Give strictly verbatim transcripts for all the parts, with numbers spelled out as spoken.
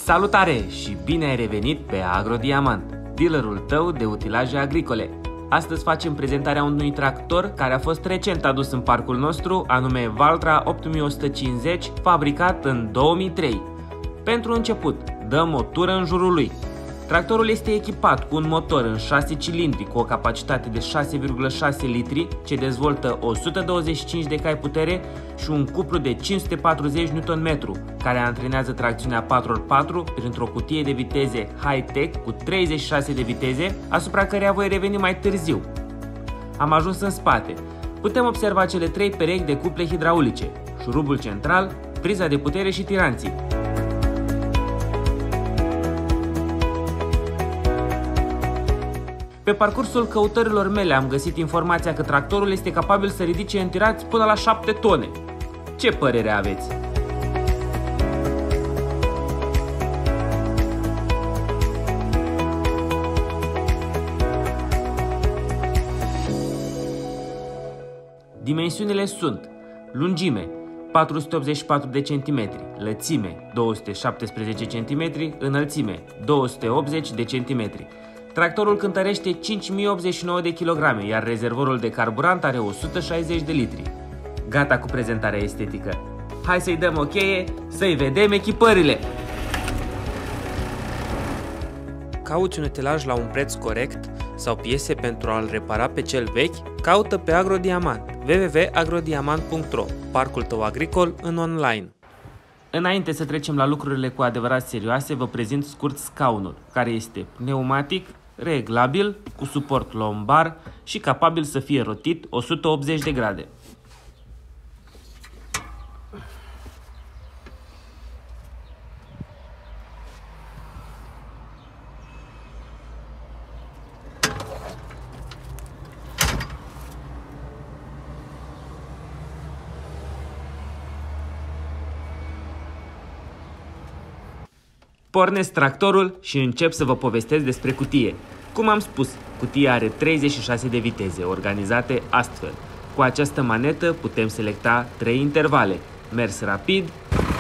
Salutare și bine ai revenit pe AgroDiamant, dealerul tău de utilaje agricole. Astăzi facem prezentarea unui tractor care a fost recent adus în parcul nostru, anume Valtra opt mii o sută cincizeci, fabricat în două mii trei. Pentru început, dăm o tură în jurul lui. Tractorul este echipat cu un motor în șase cilindri cu o capacitate de șase virgulă șase litri, ce dezvoltă o sută douăzeci și cinci de cai putere și un cuplu de cinci sute patruzeci newton metri, care antrenează tracțiunea patru pe patru printr-o cutie de viteze high-tech cu treizeci și șase de viteze, asupra căreia voi reveni mai târziu. Am ajuns în spate. Putem observa cele trei perechi de cuple hidraulice, șurubul central, priza de putere și tiranții. Pe parcursul căutărilor mele am găsit informația că tractorul este capabil să ridice în tirați până la șapte tone. Ce părere aveți? Dimensiunile sunt: lungime patru sute optzeci și patru de centimetri, lățime două sute șaptesprezece centimetri, înălțime două sute optzeci de centimetri. Tractorul cântărește cinci mii optzeci și nouă de kilograme, iar rezervorul de carburant are o sută șaizeci de litri. Gata cu prezentarea estetică. Hai să-i dăm o cheie, să-i vedem echipările! Cauți un utilaj la un preț corect sau piese pentru a-l repara pe cel vechi? Caută pe AgroDiamant, w w w punct agrodiamant punct ro, parcul tău agricol în online. Înainte să trecem la lucrurile cu adevărat serioase, vă prezint scurt scaunul, care este pneumatic, reglabil, cu suport lombar și capabil să fie rotit o sută optzeci de grade. Pornesc tractorul și încep să vă povestesc despre cutie. Cum am spus, cutia are treizeci și șase de viteze, organizate astfel. Cu această manetă putem selecta trei intervale: mers rapid,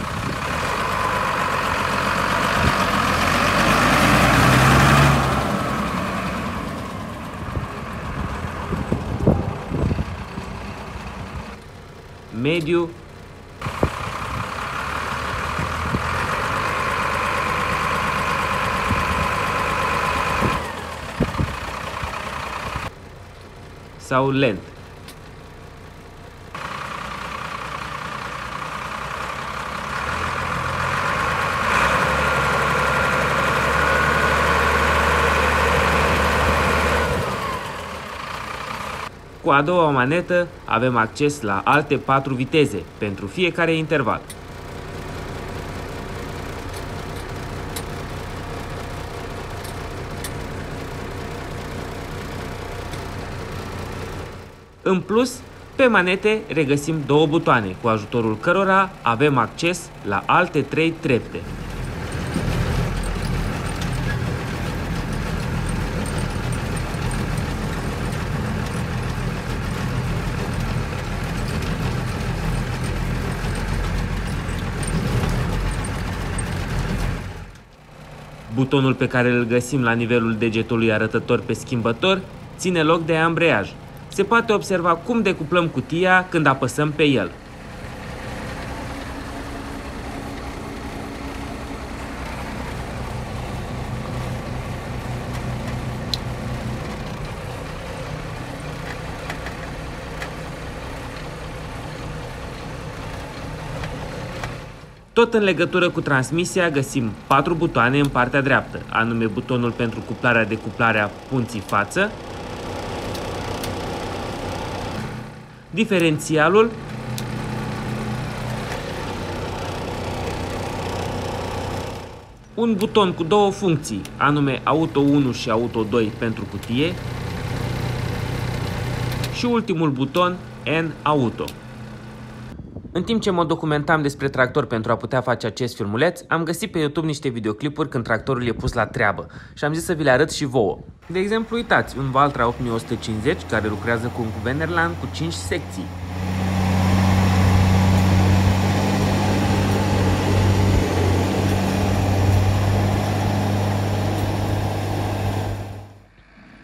mediu sau lent. Cu a doua manetă avem acces la alte patru viteze pentru fiecare interval. În plus, pe manete regăsim două butoane, cu ajutorul cărora avem acces la alte trei trepte. Butonul pe care îl găsim la nivelul degetului arătător pe schimbător ține loc de ambreiaj. Se poate observa cum decuplăm cutia când apăsăm pe el. Tot în legătură cu transmisia găsim patru butoane în partea dreaptă, anume butonul pentru cuplarea decuplarea punții față, diferențialul, un buton cu două funcții, anume Auto unu și Auto doi pentru cutie și ultimul buton N Auto. În timp ce mă documentam despre tractor pentru a putea face acest filmuleț, am găsit pe YouTube niște videoclipuri când tractorul e pus la treabă și am zis să vi le arăt și vouă. De exemplu, uitați, un Valtra opt mii o sută cincizeci care lucrează cu un Wendland cu cinci secții.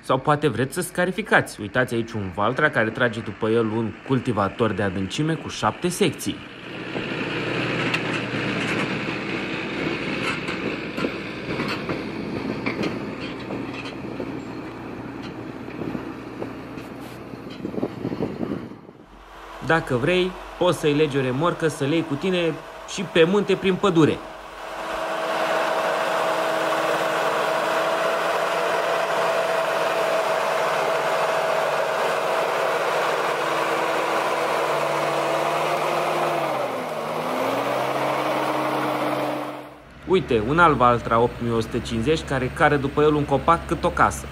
Sau poate vreți să scarificați. Uitați aici un Valtra care trage după el un cultivator de adâncime cu șapte secții. Dacă vrei, poți să-i legi o remorcă să le iei cu tine și pe munte prin pădure. Uite, un alt Valtra opt mii o sută cincizeci care care după el un copac cât o casă.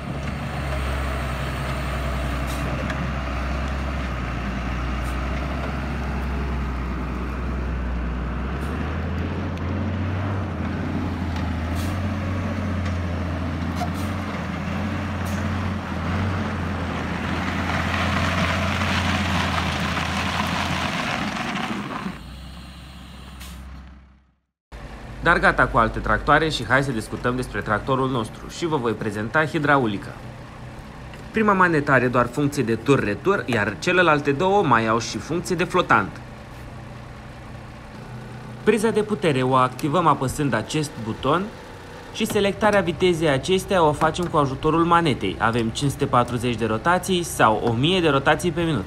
Dar gata cu alte tractoare și hai să discutăm despre tractorul nostru și vă voi prezenta hidraulica. Prima manetă are doar funcție de tur-retur, iar celelalte două mai au și funcție de flotant. Priza de putere o activăm apăsând acest buton și selectarea vitezei acesteia o facem cu ajutorul manetei. Avem cinci sute patruzeci de rotații sau o mie de rotații pe minut.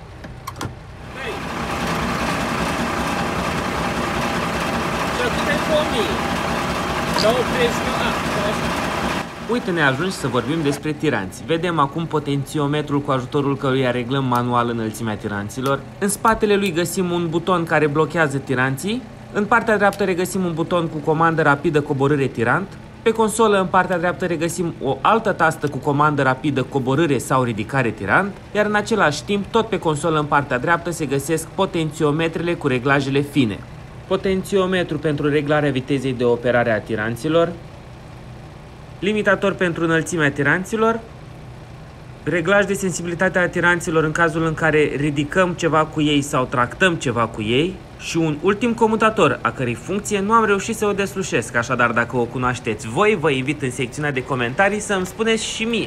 Uite, ne ajungi să vorbim despre tiranți. Vedem acum potențiometrul cu ajutorul căruia reglăm manual înălțimea tiranților. În spatele lui găsim un buton care blochează tiranții. În partea dreaptă regăsim un buton cu comandă rapidă coborâre tirant. Pe consolă în partea dreaptă regăsim o altă tastă cu comandă rapidă coborâre sau ridicare tirant. Iar în același timp, tot pe consolă în partea dreaptă se găsesc potențiometrele cu reglajele fine. Potențiometru pentru reglarea vitezei de operare a tiranților, limitator pentru înălțimea tiranților, reglaj de sensibilitate a tiranților în cazul în care ridicăm ceva cu ei sau tractăm ceva cu ei și un ultim comutator, a cărei funcție nu am reușit să o deslușesc, așadar dacă o cunoașteți voi, vă invit în secțiunea de comentarii să îmi spuneți și mie.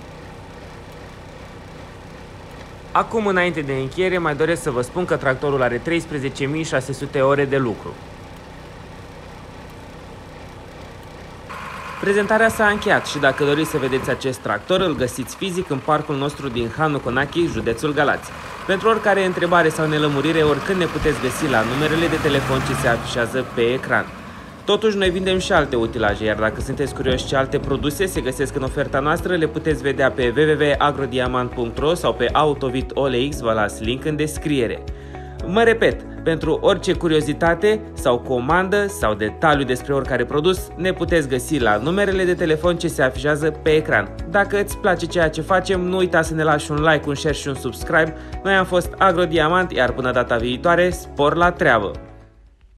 Acum, înainte de încheiere, mai doresc să vă spun că tractorul are treisprezece mii șase sute ore de lucru. Prezentarea s-a încheiat și dacă doriți să vedeți acest tractor, îl găsiți fizic în parcul nostru din Hanu Conache, județul Galați. Pentru oricare întrebare sau nelămurire, oricând ne puteți găsi la numerele de telefon ce se afișează pe ecran. Totuși, noi vindem și alte utilaje, iar dacă sunteți curioși ce alte produse se găsesc în oferta noastră, le puteți vedea pe w w w punct agrodiamant punct ro sau pe Autovit O L X, vă las link în descriere. Mă repet, pentru orice curiozitate sau comandă sau detaliu despre oricare produs, ne puteți găsi la numerele de telefon ce se afișează pe ecran. Dacă îți place ceea ce facem, nu uita să ne lași un like, un share și un subscribe. Noi am fost Agrodiamant, iar până data viitoare, spor la treabă!